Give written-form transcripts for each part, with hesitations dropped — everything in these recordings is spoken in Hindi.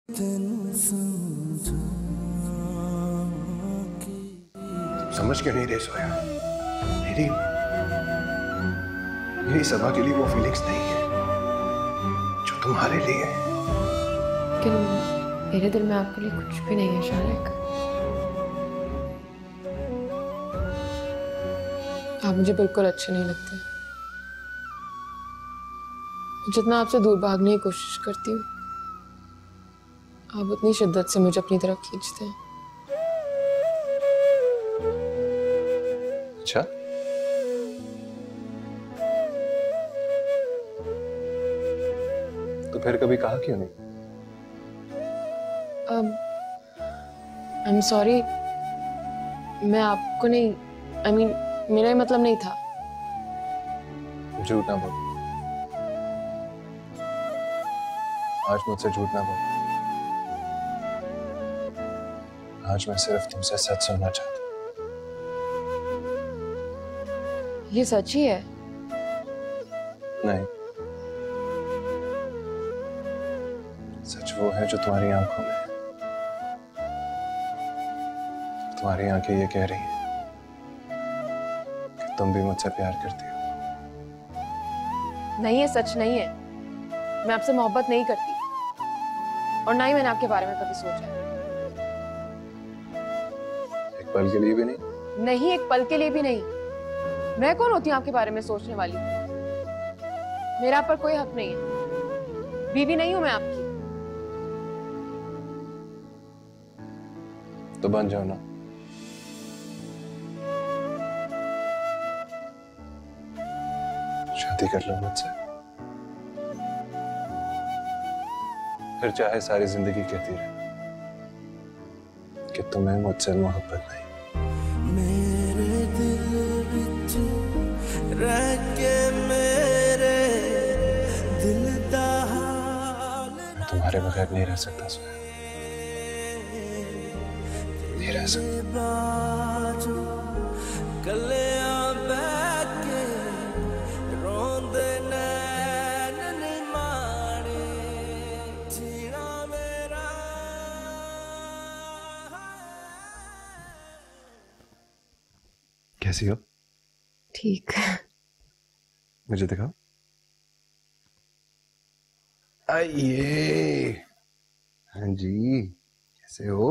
समझ क्यों नहीं रहे सोया? मेरी मेरी सभा के लिए वो फीलिंग्स नहीं है जो तुम्हारे लिए है। लेकिन मेरे दिल में आपके लिए कुछ भी नहीं है शारिक। आप मुझे बिल्कुल अच्छे नहीं लगते। जितना आपसे दूर भागने की कोशिश करती हूँ, आप उतनी शिद्दत से मुझे अपनी तरफ खींचते हैं। अच्छा, तो फिर कभी कहा क्यों नहीं? आई एम सॉरी, मैं आपको नहीं, I mean, मेरा ये मतलब नहीं था। झूठ ना बोल, आज मुझसे झूठ ना बोल। आज मैं सिर्फ तुमसे सच सुनना चाहता हूँ। ये सच ही है? नहीं, सच वो है जो तुम्हारी आंखों में है। तुम्हारी आंखें ये कह रही हैं कि तुम भी मुझसे प्यार करती हो। नहीं, ये सच नहीं है। मैं आपसे मोहब्बत नहीं करती और ना ही मैंने आपके बारे में कभी सोचा है। एक पल के लिए भी नहीं? नहीं, एक पल के लिए भी नहीं। मैं कौन होती हूँ आपके बारे में सोचने वाली? मेरा आप पर कोई हक नहीं है। बीवी नहीं हूं मैं आपकी। तो बन जाओ ना। शादी कर लो मुझसे, फिर चाहे सारी जिंदगी कहती रहे कि तुम्हें मुझसे मोहब्बत नहीं। मेरे दिल विच रह के मेरे दिल दा हाल तुम्हारे बगैर नहीं रह सकता सोया, नहीं रह सकता। कैसी हो? ठीक। मुझे दिखाओ। आइए। हाँ जी, कैसे हो?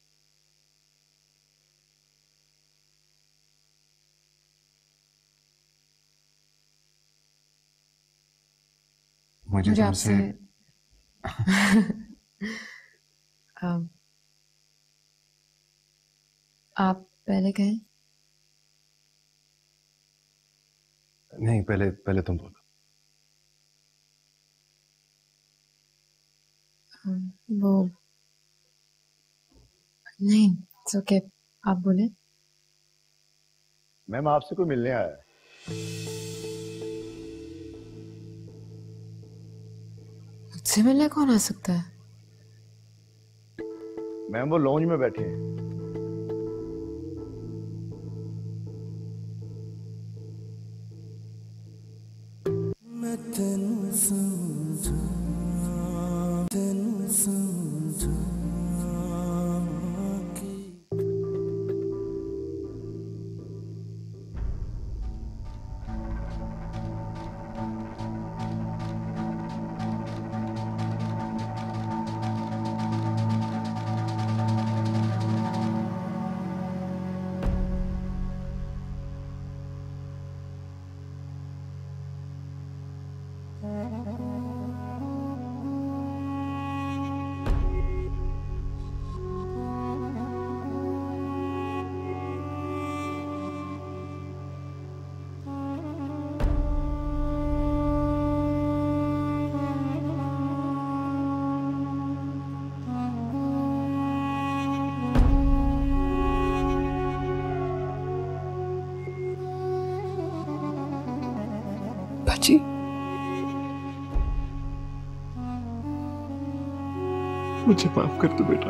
मुझे आपसे आप पहले कहें। नहीं, पहले तुम बोलो। वो नहीं, ओके, आप बोले। मैम, आपसे कोई मिलने आया है। मुझसे मिलने कौन आ सकता है? मैम, वो लॉन्ज में बैठे हैं। मैं तेनू समझा, तेनू समझा कि बाजी, मुझे माफ कर दो बेटा।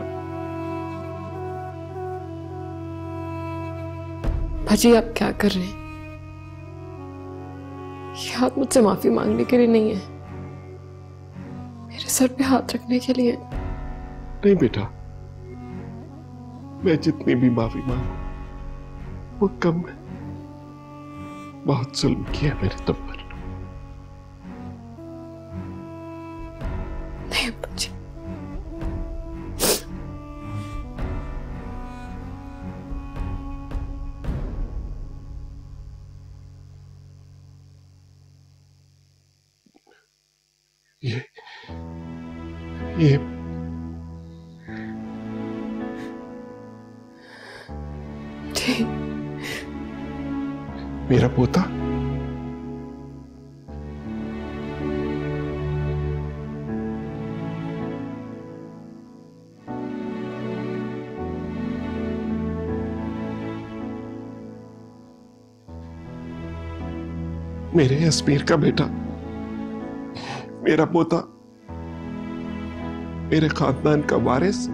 बाजी, आप क्या कर रहे हैं? ये हाथ मुझसे माफी मांगने के लिए नहीं है, मेरे सर पे हाथ रखने के लिए। नहीं बेटा, मैं जितनी भी माफी मांगू वो कम है। बहुत जुल्म किया मेरे तुम पर। नहीं बच्चे, ये मेरा पोता मेरे अस्मीर का बेटा, मेरा पोता, मेरे खानदान का वारिस।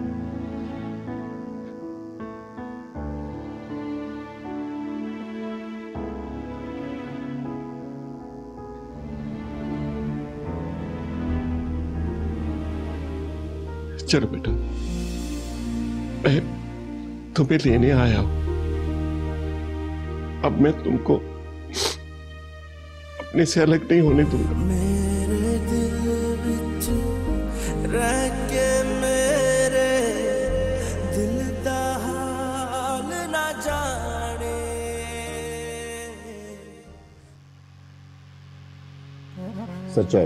चलो बेटा, मैं तुम्हें लेने आया हूं। अब मैं तुमको अपने से अलग नहीं होने दूंगा। मेरे दिल विच रह के मेरे दिल दा हाल ना जाने। सच्चाई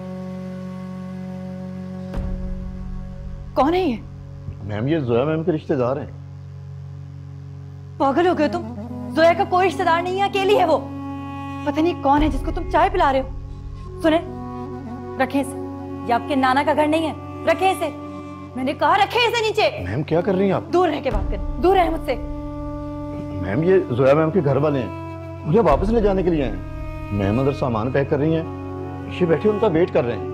कौन है ये? मैम, ये जोया मैम के रिश्तेदार हैं। पागल हो गए तुम? जोया का कोई रिश्तेदार नहीं है, अकेली है वो। पता नहीं कौन है जिसको तुम चाय पिला रहे हो। सुने, रखें इसे, ये आपके नाना का घर नहीं है। रखें इसे, मैंने कहा रखें इसे नीचे। मैम क्या कर रही हैं आप? दूर रह के बात करें, दूर रहे मुझसे। मैम, ये जोया मैम के घर वाले हैं, मुझे वापस ले जाने के लिए हैं। मैम अंदर सामान पैक कर रही हैं, ये बैठे उनका वेट कर रहे हैं।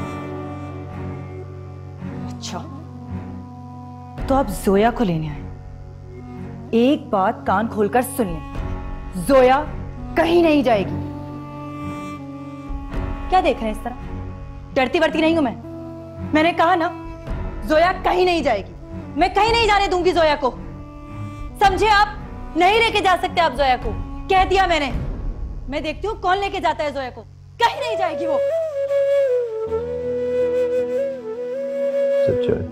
अच्छा, तो आप जोया को लेने आए। एक बात कान खोलकर सुन लें, जोया कहीं नहीं जाएगी। क्या देख रहे हैं इस तरह? डरती वरती नहीं हूं मैं। मैंने कहा ना, जोया कहीं नहीं जाएगी। मैं कहीं नहीं जाने दूंगी जोया को, समझे आप? नहीं लेके जा सकते आप जोया को, कह दिया मैंने। मैं देखती हूँ कौन लेके जाता है जोया को। कहीं नहीं जाएगी वो। सच्चाई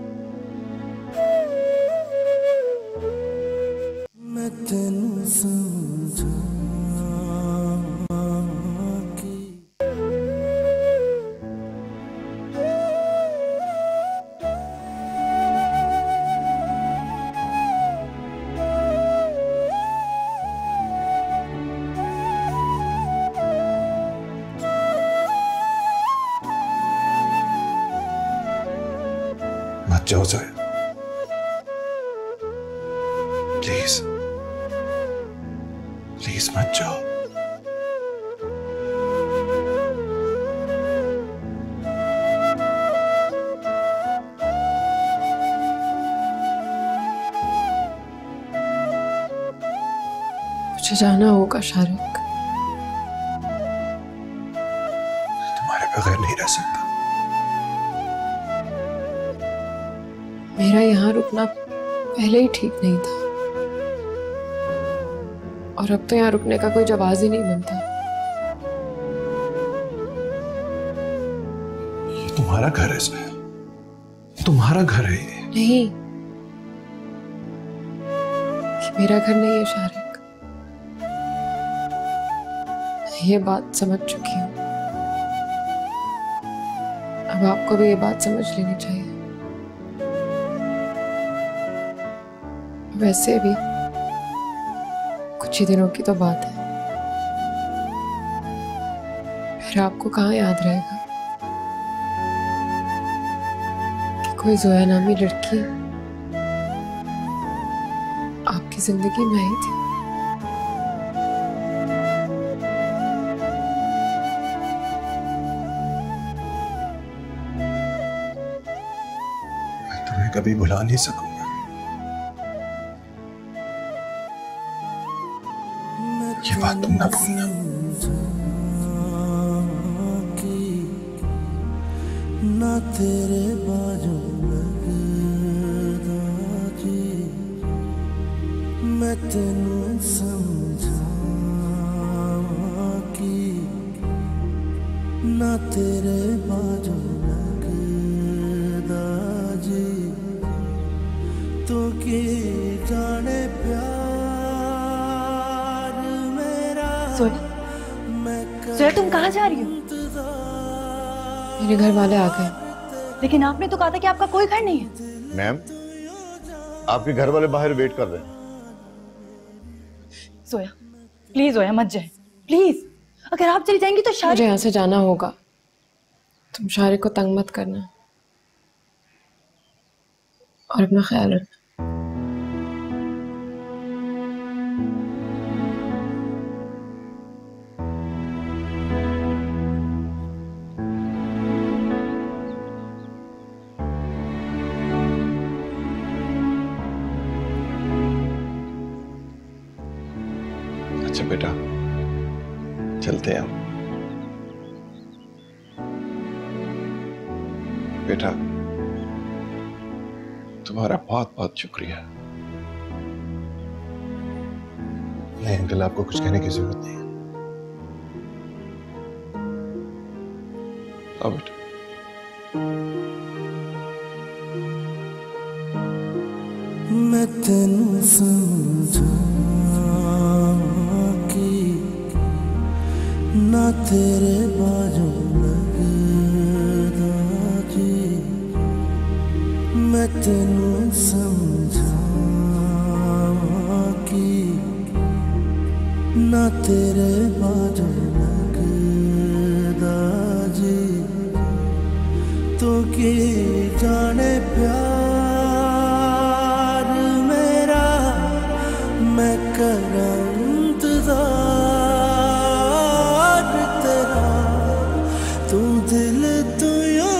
मैं तेनू समझा कि मत जाओ जोया, प्लीज प्लीज मत जाओ। मुझे जाना होगा शाहरुख, तुम्हारे बगैर नहीं रह सकता। मेरा यहाँ रुकना पहले ही ठीक नहीं था, और अब तो यहाँ रुकने का कोई जवाब ही नहीं बनता। ये तुम्हारा घर है जोया, तुम्हारा घर है ये। नहीं, ये मेरा घर नहीं है शाहरुख। मैं ये बात समझ चुकी हूँ, अब आपको भी ये बात समझ लेनी चाहिए। वैसे भी कुछ ही दिनों की तो बात है, फिर आपको कहाँ याद रहेगा कि कोई जोया नामी लड़की आपकी जिंदगी में आई थी। मैं तुम्हें कभी भुला नहीं सकूंगा। ये बात तुम ना भूलना। ना तेरे बाजू लग तेनू समझावां कि ना तेरे बाजू लगदा जी तू की जाने प्यार मेरा जोया तुम कहाँ जा रही हो? मेरे घर वाले आ गए। लेकिन आपने तो कहा था कि आपका कोई घर नहीं है। मैम, आपके घर वाले बाहर वेट कर रहे हैं। जोया प्लीज, जोया मत जाए प्लीज। अगर आप चली जाएंगी तो मुझे शायद यहाँ से जाना होगा। तुम शारिक को तंग मत करना और अपना ख्याल रखना। अच्छा बेटा, चलते हैं हम। बेटा, तुम्हारा बहुत बहुत शुक्रिया। नहीं अंकल, आपको कुछ कहने की जरूरत नहीं है। आओ बेटा। मैं तेनू समझावां कि ना तेरे बाजू लगदा जी मैं तेनू समझावां कि ना तेरे बाजू लगदा जी तू की जाने प्यार मेरा मैं करा इंतजार तेरा तू दिल तू यो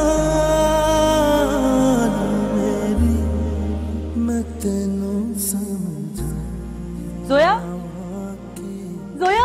जान मेरी मैं तेनू समझा जोया, जोया,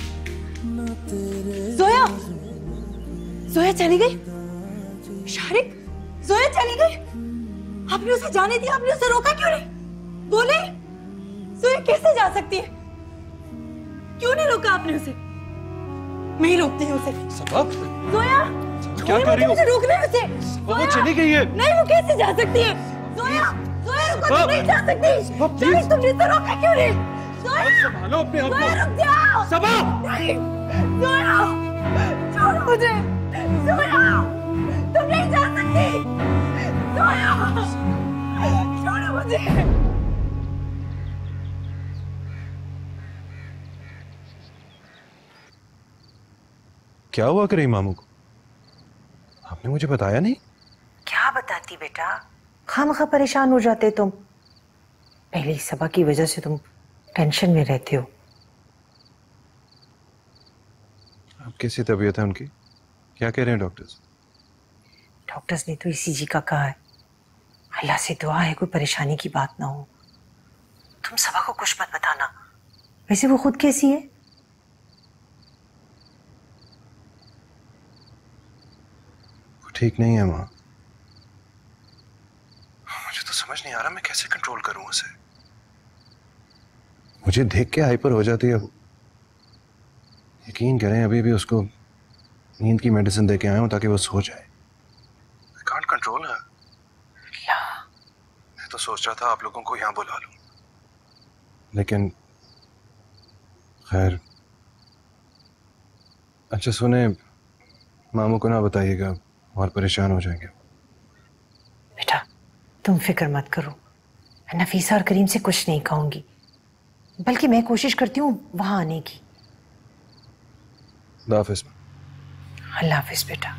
जोया, जोया चली गई। शारिक, जोया चली गई। आपने उसे जाने दिया, आपने उसे रोका क्यों नहीं? बोले, जोया कैसे जा सकती है? क्यों नहीं रोका आपने उसे? मैं ही रोकती हूँ उसे। सबब, जोया, क्या कर रही हो? मुझे रोकना है उसे। वो चली गई है। नहीं, वो कैसे जा सकती है? जोया, जोया रुको, तुम नहीं जा सकती। शारिक, तुमने उसे रोका क्यों नहीं? जोया, संभालो अपने आप को। जोया रुक जाओ। सबब, नहीं, जोया, छोड़ो मुझे। जोया, तुम नहीं जा सकती। जोया, छोड़ो मुझे। क्या हुआ करीम मामू को? आपने मुझे बताया नहीं? क्या बताती बेटा, खामखा परेशान हो जाते तुम। पहले सबा की वजह से तुम टेंशन में रहते हो। अब कैसी तबीयत है उनकी? क्या कह रहे हैं डॉक्टर्स? डॉक्टर्स ने तो ईसीजी का कहा है। अल्लाह से दुआ है कोई परेशानी की बात ना हो। तुम सबा को कुछ मत बताना। वैसे वो खुद कैसी है? वो ठीक नहीं है माँ। मुझे तो समझ नहीं आ रहा मैं कैसे कंट्रोल करूं उसे। मुझे देख के हाइपर हो जाती है वो। यकीन करें अभी भी उसको नींद की मेडिसिन दे के आया हूं ताकि वो सो जाए। I can't control her। मैं तो सोच रहा था आप लोगों को यहाँ बुला लूं, लेकिन खैर। अच्छा सुने, मामू को ना बताइएगा और परेशान हो जाएंगे। बेटा तुम फिक्र मत करो, मैं नफीसा और करीम से कुछ नहीं कहूंगी, बल्कि मैं कोशिश करती हूँ वहां आने की। खुदा हाफिज़। अल्लाह हाफिज बेटा।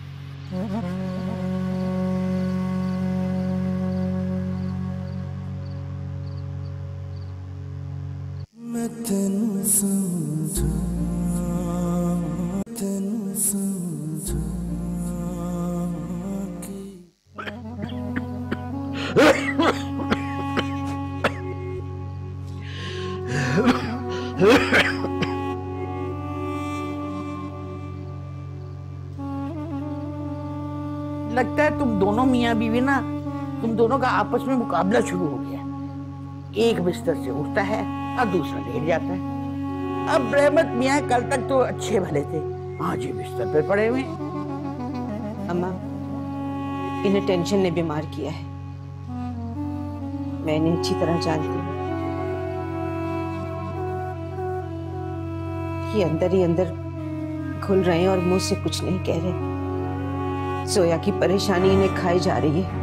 मैं तेनू समझावां तेनू समझावां कि लगता है तुम दोनों मियाँ बीवी तुम दोनों का आपस में मुकाबला शुरू हो गया। एक बिस्तर से उठता है और दूसरा लेट जाता है। अब रहमत मियाँ कल तक तो अच्छे भले थे, आज ही बिस्तर पे पड़े हुए हैं। अम्मा, इन्हें टेंशन ने बीमार किया है। मैं इन्हें अच्छी तरह जानती हूँ। ये अंदर ही अंदर घुल रहे हैं और मुंह से कुछ नहीं कह रहे। जोया की परेशानी इन्हें खाई जा रही है।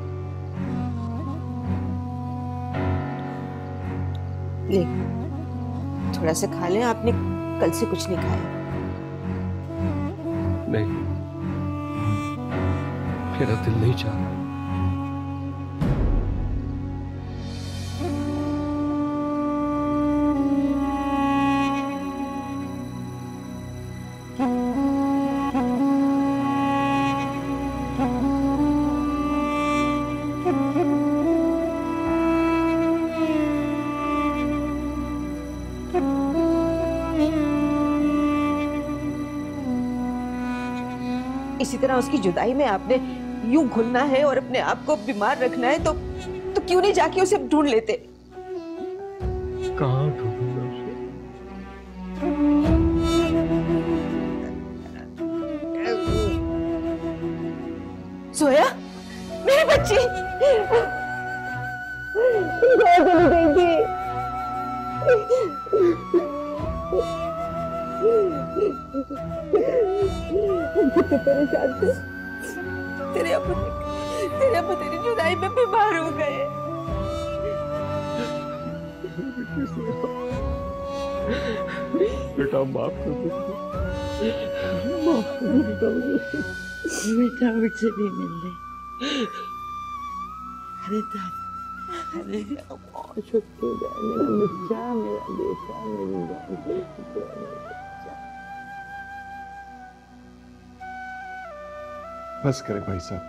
ले, थोड़ा सा खा लें। आपने कल से कुछ नहीं खाया। नहीं, मेरा दिल नहीं चाह रहा। इसी तरह उसकी जुदाई में आपने यूं घुलना है और अपने आप को बीमार रखना है, तो क्यों नहीं जाके उसे ढूंढ लेते? कहाँ ढूंढूंगा उसे? सोया, मेरी बच्ची चली गई थी। कितने परेशान थे। तेरे अब्बा तेरी जुदाई में बीमार हो गए। बेटा माफ कर दो, माफ कर दो बेटा मुझे। बेटा मुझसे नहीं मिलने। अरे दादा, अरे मेरा बहुत शुक्र है, मेरा बच्चा, मेरा बेटा, मेरी जान। बस करें भाई साहब,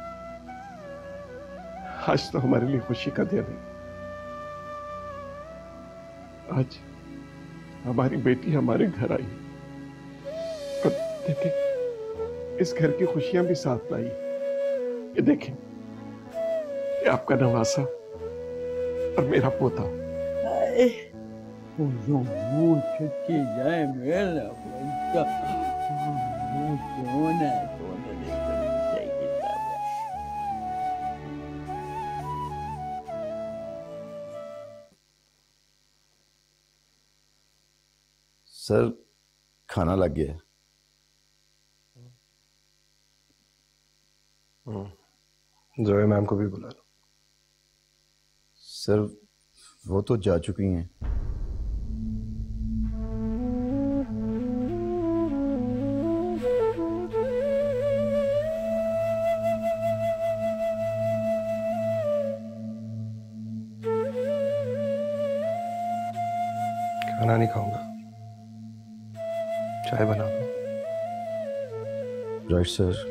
आज तो हमारे लिए खुशी का दिन है। आज हमारी बेटी हमारे घर आई और देखें, इस घर की खुशियां भी साथ लाई। ये देखें, ये आपका नवासा और मेरा पोता। मुंह छुट्टी जाए मेरा बच्चा, सोना सर, खाना लग गया। जोया मैम को भी बुला लो। सर, वो तो जा चुकी हैं। खाना नहीं खाऊंगा, चाय बना दो। Right sir.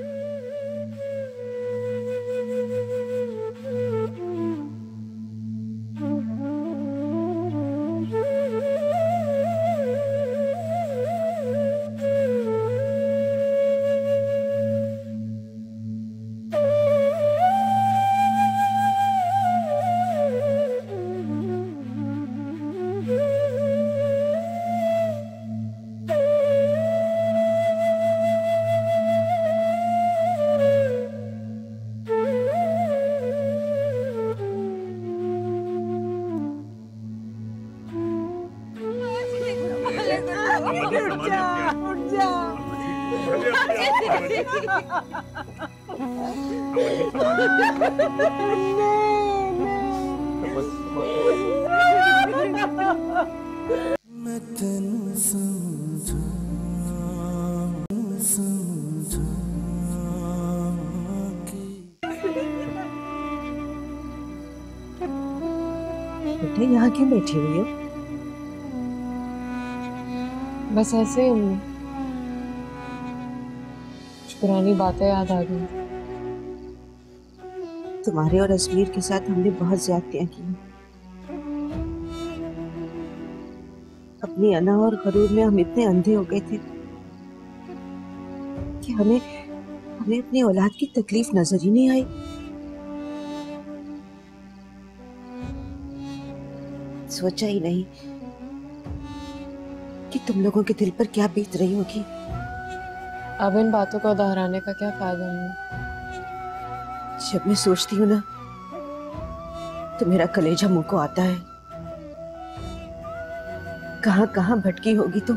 मैं तेनू समझा बेटा, यहाँ क्यों बैठी हुई हो? बस ऐसे ही अम्मी, कुछ पुरानी बातें याद आ गई। तुम्हारे और अजमीर के साथ हमने बहुत ज्यादतियां की। अपनी अना और गरूर में हम इतने अंधे हो गए थे कि हमें अपनी औलाद की तकलीफ नजर ही नहीं आई। सोचा ही नहीं कि तुम लोगों के दिल पर क्या बीत रही होगी। अब इन बातों को दोहराने का क्या फायदा नहीं। जब मैं सोचती हूँ ना तो मेरा कलेजा मुंह को आता है। कहां कहां भटकी होगी तुम,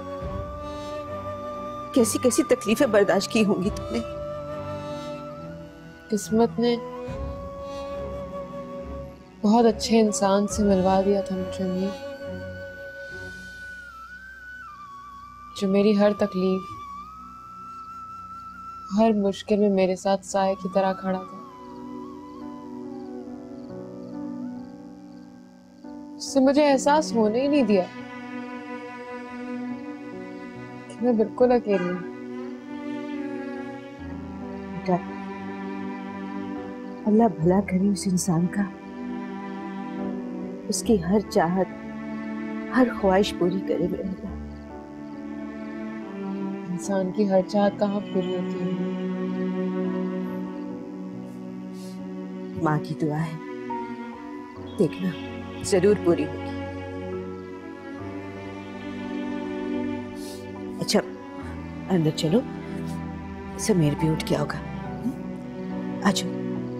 कैसी कैसी तकलीफें बर्दाश्त की होंगी तुमने। किस्मत ने बहुत अच्छे इंसान से मिलवा दिया था मुझे मीर, जो मेरी हर तकलीफ, हर मुश्किल में मेरे साथ साए की तरह खड़ा था। उससे मुझे एहसास होने ही नहीं दिया कि मैं बिल्कुल अकेली हूं। बेटा, अल्लाह भला करे उस इंसान का, उसकी हर चाहत, हर ख्वाहिश पूरी करे मेरे अल्लाह। इंसान की हर चाहत कहाँ पूरी होती है। माँ की दुआ है, देखना जरूर पूरी होगी। अच्छा अंदर चलो, समीर भी उठ गया होगा। आ जाओ।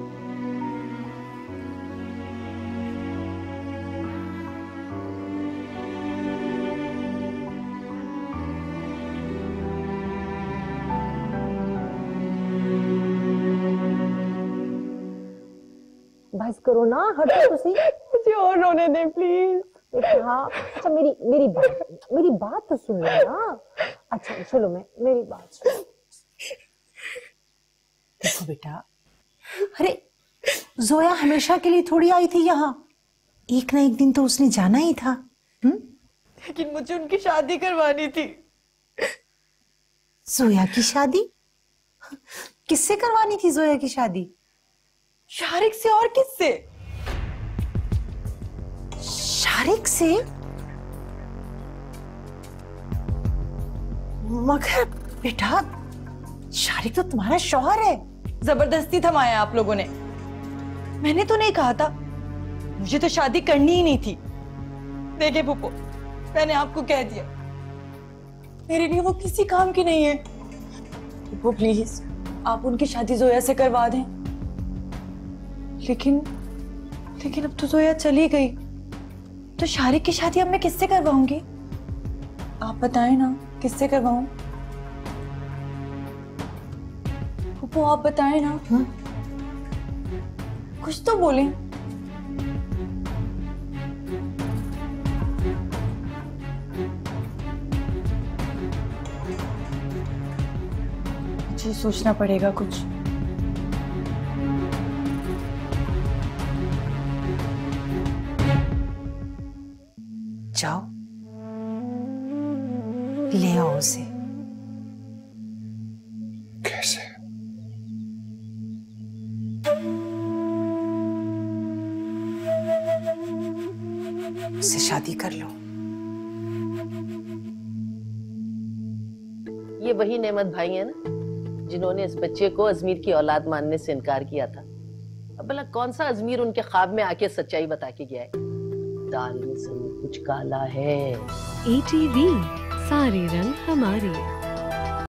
बस करो ना, हटो तुसी। मुझे और रोने दे प्लीज। हाँ अच्छा, मेरी बात तो सुन लो ना। अच्छा चलो, मेरी बात सुनो। देखो बेटा, अरे जोया हमेशा के लिए थोड़ी आई थी यहाँ, एक ना एक दिन तो उसने जाना ही था। लेकिन मुझे उनकी शादी करवानी थी। जोया की शादी? किससे करवानी थी जोया की शादी? शारिक से। और किससे? शारिक से? मगर बेटा, शारिक तो तुम्हारा शौहर है। जबरदस्ती थमाया आप लोगों ने। मैंने तो नहीं कहा था, मुझे तो शादी करनी ही नहीं थी। देखिए फूफो, मैंने आपको कह दिया, मेरे लिए वो किसी काम की नहीं है। फूफो प्लीज, आप उनकी शादी जोया से करवा दें। लेकिन अब तो जोया चली गई, तो शारिक की शादी अब मैं किससे करवाऊंगी? आप बताएं ना, किससे करवाऊं? फूफो आप बताएं ना। कुछ तो बोलें। मुझे सोचना पड़ेगा कुछ। जाओ ले आओ उसे। कैसे? उससे शादी कर लो। ये वही नेमत भाई है ना, जिन्होंने इस बच्चे को अजमीर की औलाद मानने से इनकार किया था। अब भला कौन सा अजमीर उनके ख्वाब में आके सच्चाई बता के गया है? दाल में सब कुछ काला है। ETV, सारे रंग हमारे।